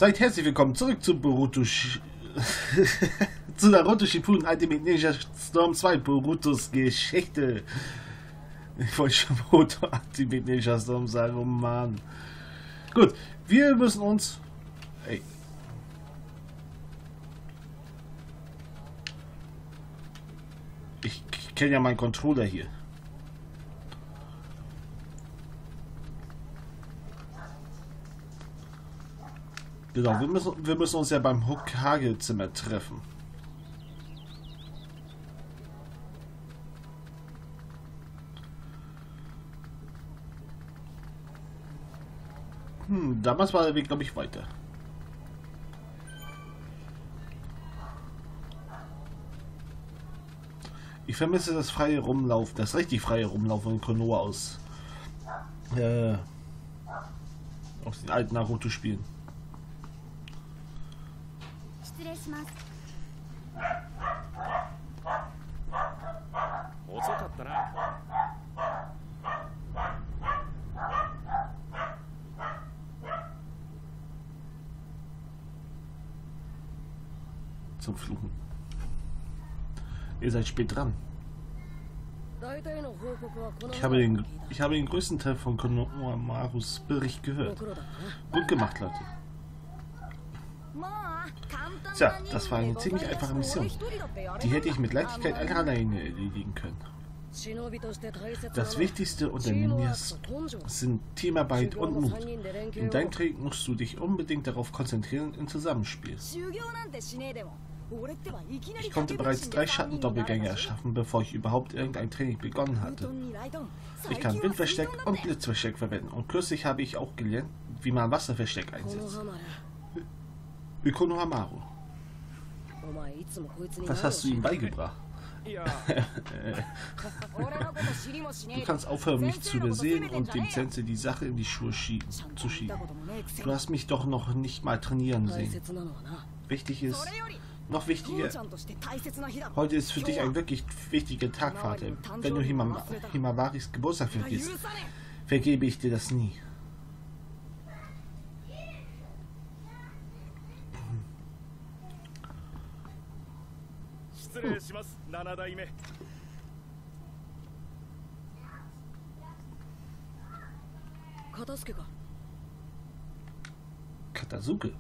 Seid herzlich willkommen zurück zu zu Naruto Shippuden Ultimate Ninja Storm 2 Borutos Geschichte. Ich wollte schon Boruto Ultimate Ninja Storm sagen, oh Mann. Gut, wir müssen uns... Ey. Ich kenne ja meinen Controller hier. Genau, wir müssen uns ja beim Hokage-Zimmer treffen. Damals war der Weg, glaube ich, weiter. Ich vermisse das freie Rumlaufen, das richtig freie Rumlaufen in Konoha aus den alten Naruto-Spielen. Zum Fluchen. Ihr seid spät dran. Ich habe den größten Teil von Konohamarus Bericht gehört. Gut gemacht, Leute. Tja, das war eine ziemlich einfache Mission. Die hätte ich mit Leichtigkeit alleine erledigen können. Das Wichtigste unter Ninjas sind Teamarbeit und Mut. In deinem Training musst du dich unbedingt darauf konzentrieren im Zusammenspiel. Ich konnte bereits 3 Schattendoppelgänge erschaffen, bevor ich überhaupt irgendein Training begonnen hatte. Ich kann Windversteck und Blitzversteck verwenden und kürzlich habe ich auch gelernt, wie man Wasserversteck einsetzt. Konohamaru. Was hast du ihm beigebracht? Du kannst aufhören, mich zu übersehen und dem Sensei die Sache in die Schuhe zu schieben. Du hast mich doch noch nicht mal trainieren sehen. Noch wichtiger, heute ist für dich ein wirklich wichtiger Tag, Vater. Wenn du Himawaris Geburtstag vergisst, vergebe ich dir das nie. Katazuke.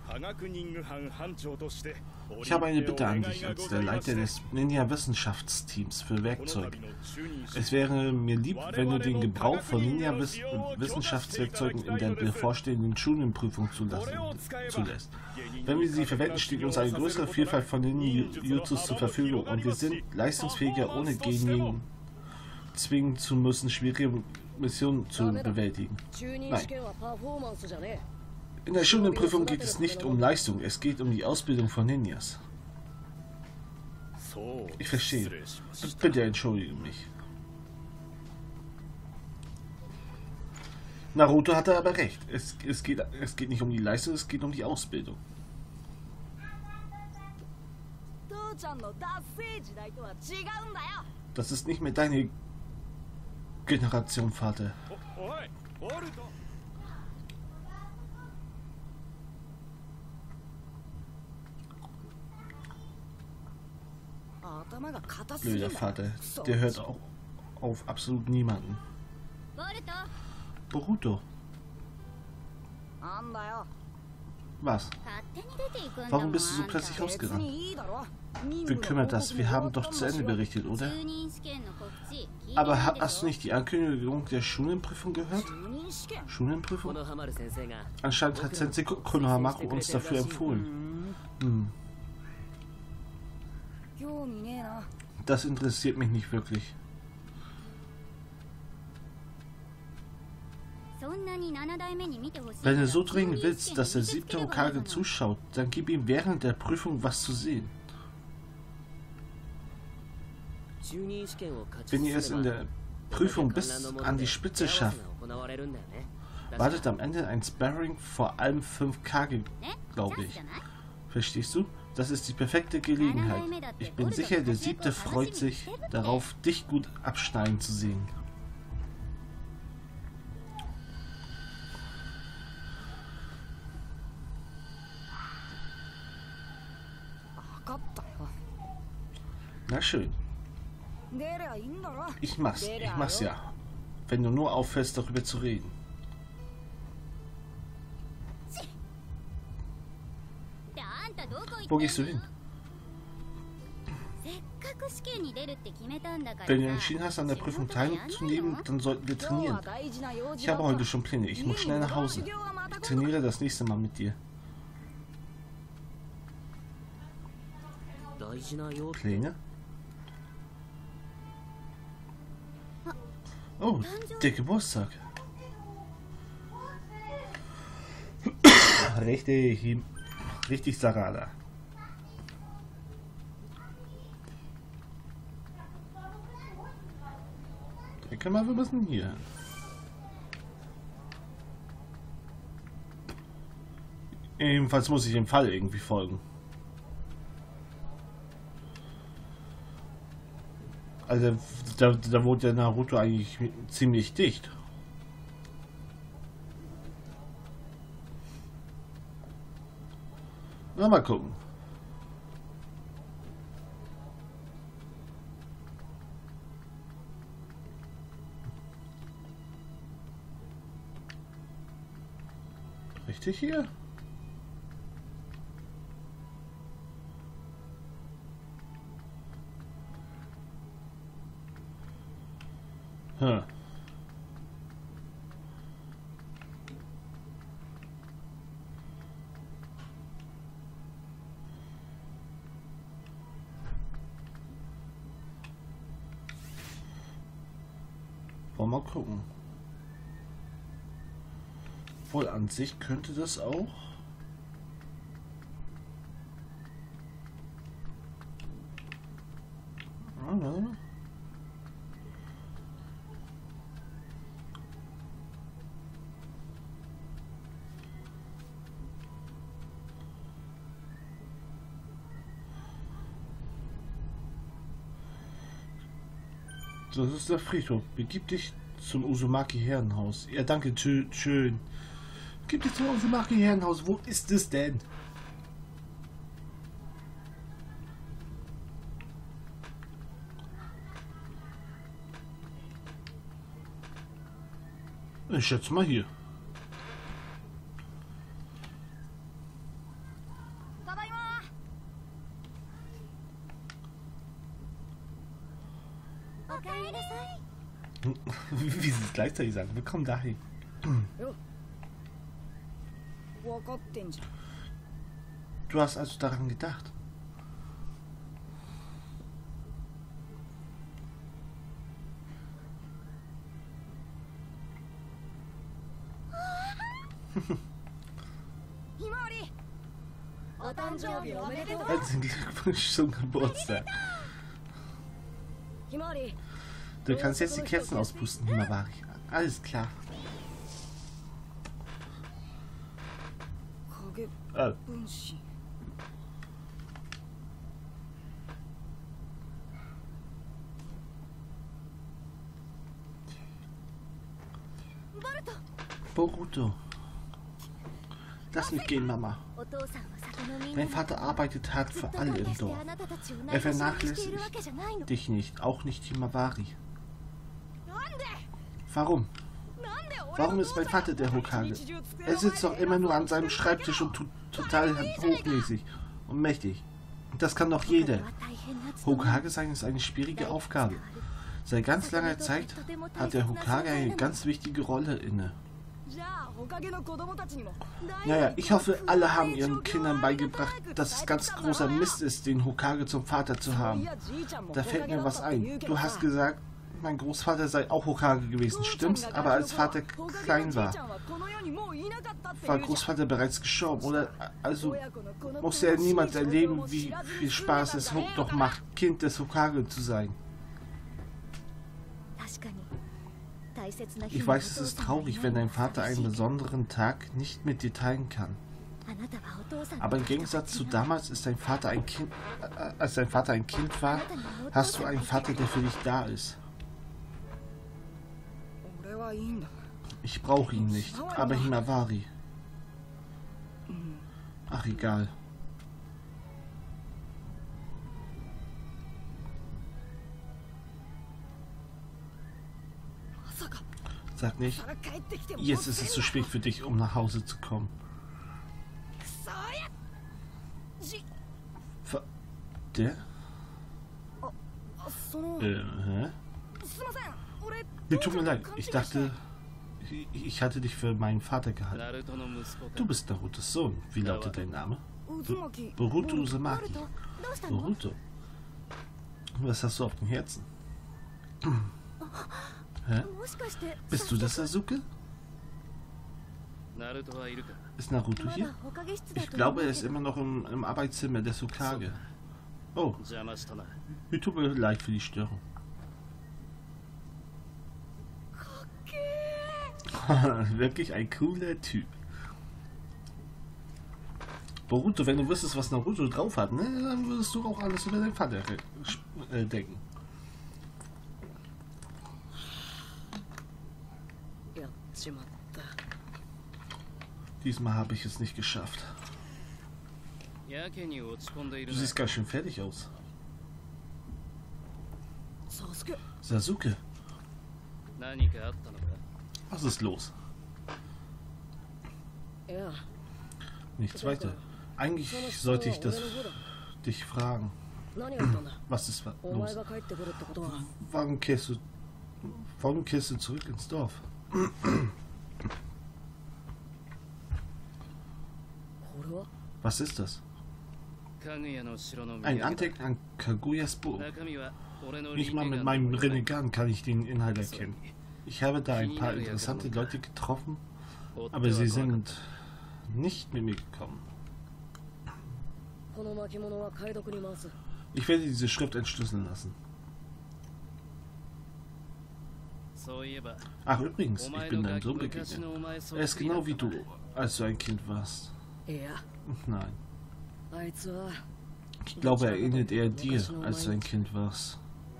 Ich habe eine Bitte an dich als der Leiter des Ninja-Wissenschaftsteams für Werkzeuge. Es wäre mir lieb, wenn du den Gebrauch von Ninja-Wissenschaftswerkzeugen in der bevorstehenden Schulenprüfung zulässt. Wenn wir sie verwenden, steht uns eine größere Vielfalt von Ninjutsus zur Verfügung und wir sind leistungsfähiger, ohne denjenigen zwingen zu müssen, schwierige Missionen zu bewältigen. Nein. In der Schulenprüfung geht es nicht um Leistung, es geht um die Ausbildung von Ninjas. Ich verstehe. Bitte entschuldige mich. Naruto hatte aber recht. Es geht nicht um die Leistung, es geht um die Ausbildung. Das ist nicht mehr deine Generation, Vater. Blöder Vater, der hört auch auf absolut niemanden. Boruto. Was? Warum bist du so plötzlich rausgerannt? Wen kümmert das? Wir haben doch zu Ende berichtet, oder? Aber hast du nicht die Ankündigung der Schulenprüfung gehört? Schulenprüfung? Anscheinend hat Sensei Konohamaru uns dafür empfohlen. Das interessiert mich nicht wirklich. Wenn du so dringend willst, dass der 7. Hokage zuschaut, dann gib ihm während der Prüfung was zu sehen. Wenn ihr es in der Prüfung bis an die Spitze schafft, wartet am Ende ein Sparring vor allem 5 Kage, glaube ich. Verstehst du? Das ist die perfekte Gelegenheit. Ich bin sicher, der 7. freut sich darauf, dich gut abschneiden zu sehen. Na schön. Ich mach's ja. Wenn du nur aufhörst, darüber zu reden. Wo gehst du hin? Wenn du entschieden hast, an der Prüfung teilzunehmen, dann sollten wir trainieren. Ich habe heute schon Pläne. Ich muss schnell nach Hause. Ich trainiere das nächste Mal mit dir. Pläne? Oh, der Geburtstag. Richtig, Sarada. Denke mal, wir müssen hier. Ebenfalls muss ich dem Fall irgendwie folgen. Also da wohnt der Naruto eigentlich ziemlich dicht. Na, mal gucken. Richtig hier? Hm. Wollen wir mal gucken. Wohl an sich könnte das auch. Das ist der Friedhof. Begib dich zum Uzumaki Herrenhaus. Ja, danke, schön. Begib dich zum Uzumaki Herrenhaus. Wo ist es denn? Ich schätze mal hier. Wie sie es gleichzeitig sagen. Willkommen dahin. Du hast also daran gedacht. Herzlichen Glückwunsch zum Geburtstag. Du kannst jetzt die Kerzen auspusten, Himawari. Alles klar. Oh. Boruto. Lass mich gehen, Mama. Dein Vater arbeitet hart für alle im Dorf. Er vernachlässigt dich nicht, auch nicht Himawari. Warum? Warum ist mein Vater der Hokage? Er sitzt doch immer nur an seinem Schreibtisch und tut total hochmäßig und mächtig. Das kann doch jeder. Hokage sein ist eine schwierige Aufgabe. Seit ganz langer Zeit hat der Hokage eine ganz wichtige Rolle inne. Naja, ich hoffe, alle haben ihren Kindern beigebracht, dass es ganz großer Mist ist, den Hokage zum Vater zu haben. Da fällt mir was ein. Du hast gesagt, mein Großvater sei auch Hokage gewesen, stimmt's? Aber als Vater klein war Großvater bereits gestorben, oder? Also musste er niemand erleben, wie viel Spaß es doch macht, Kind des Hokage zu sein. Ich weiß, es ist traurig, wenn dein Vater einen besonderen Tag nicht mit dir teilen kann. Aber im Gegensatz zu damals ist dein Vater ein Kind, als dein Vater ein Kind war, hast du einen Vater, der für dich da ist. Ich brauche ihn nicht, aber Himawari. Ach, egal. Sag nicht, jetzt ist es zu spät für dich, um nach Hause zu kommen. Der? Hä? Mir tut mir leid, ich dachte, ich hatte dich für meinen Vater gehalten. Du bist Narutos Sohn. Wie lautet dein Name? Boruto Uzumaki. Boruto. Was hast du auf dem Herzen? Hä? Bist du das Sasuke? Ist Naruto hier? Ich glaube, er ist immer noch im Arbeitszimmer des Hokage. Oh, mir tut mir leid für die Störung. Wirklich ein cooler Typ. Boruto, wenn du wüsstest, was Naruto drauf hat, ne, dann würdest du auch alles über deinen Vater denken. Diesmal habe ich es nicht geschafft. Du siehst ganz schön fertig aus. Sasuke. Was ist los? Nichts weiter. Eigentlich sollte ich dich fragen. Was ist los? Warum kehrst du zurück ins Dorf? Was ist das? Ein Andenken an Kaguyas Buch. Nicht mal mit meinem Rinnegan kann ich den Inhalt erkennen. Ich habe da ein paar interessante Leute getroffen, aber sie sind nicht mit mir gekommen. Ich werde diese Schrift entschlüsseln lassen. Ach übrigens, ich bin dein Sohn begegnet. Er ist genau wie du, als du ein Kind warst. Nein. Ich glaube, er ähnelt eher dir, als du ein Kind warst.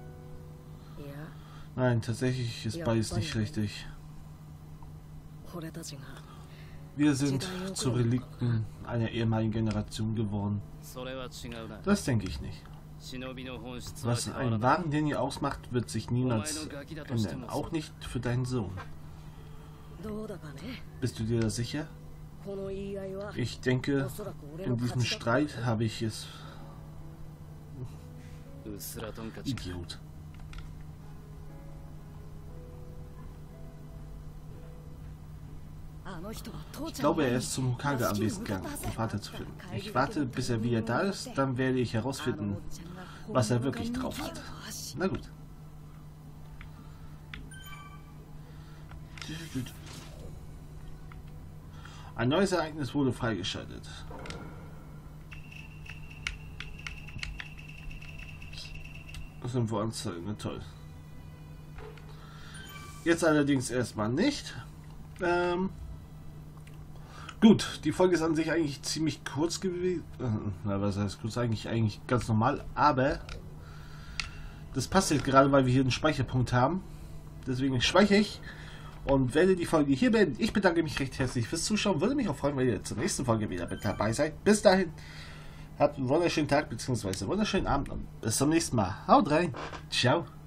Nein, tatsächlich ist beides nicht richtig. Wir sind zu Relikten einer ehemaligen Generation geworden. Das denke ich nicht. Was einen wahren Ninja ausmacht, wird sich niemals ändern. Auch nicht für deinen Sohn. Bist du dir da sicher? Ich denke, in diesem Streit habe ich es... Idiot. Ich glaube, er ist zum Hokage-Anwesen gegangen, um Vater zu finden. Ich warte, bis er wieder da ist, dann werde ich herausfinden, was er wirklich drauf hat. Na gut. Ein neues Ereignis wurde freigeschaltet. Das sind wir anzeigen, na toll. Jetzt allerdings erstmal nicht. Gut, die Folge ist an sich eigentlich ziemlich kurz gewesen. Na, was heißt kurz? Eigentlich ganz normal. Aber das passt jetzt gerade, weil wir hier einen Speicherpunkt haben. Deswegen speichere ich und werde die Folge hier beenden. Ich bedanke mich recht herzlich fürs Zuschauen. Würde mich auch freuen, wenn ihr zur nächsten Folge wieder mit dabei seid. Bis dahin, habt einen wunderschönen Tag bzw. wunderschönen Abend und bis zum nächsten Mal. Haut rein. Ciao.